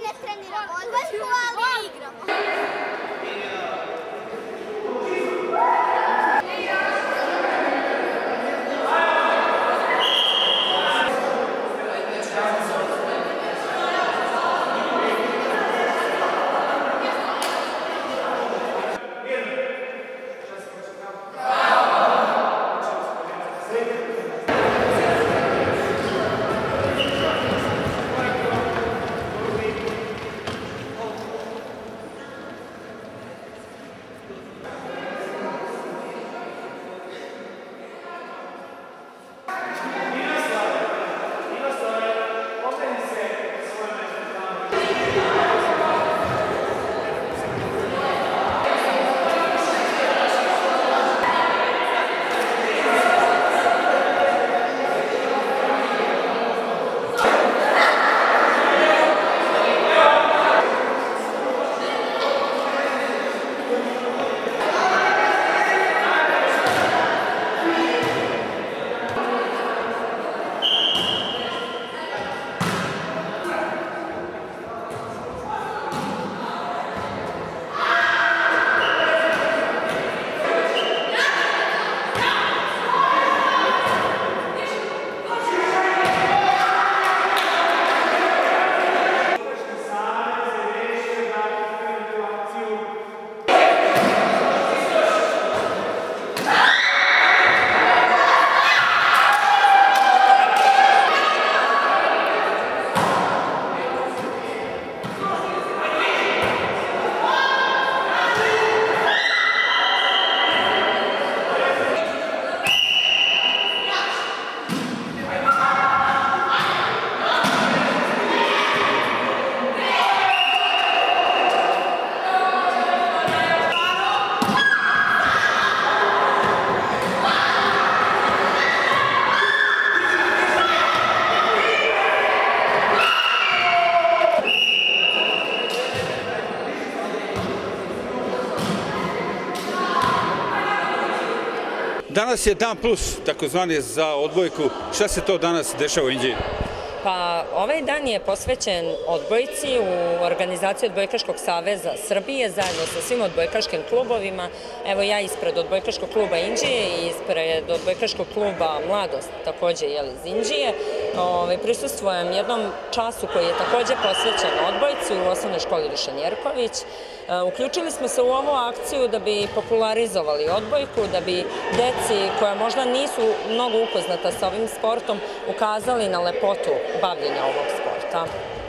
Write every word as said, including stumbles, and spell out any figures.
ne treniramo odbojku, ali igramo. Danas je dan plus, takozvani za odbojku. Šta se to danas dešava u Inđiji? Pa ovaj dan je posvećen odbojci u organizaciji Odbojkaškog saveza Srbije zajedno sa svim odbojkaškim klubovima. Evo ja ispred Odbojkaškog kluba Inđije i ispred Odbojkaškog kluba Mladost, takođe iz Inđije, prisustvujem jednom času koji je takođe posvećen odbojci u osnovnoj školi Dušan Jerković. Uključili smo se u ovu akciju da bi popularizovali odbojku, da bi deci koja možda nisu mnogo upoznata sa ovim sportom ukazali na lepotu bavljenja ovog sporta.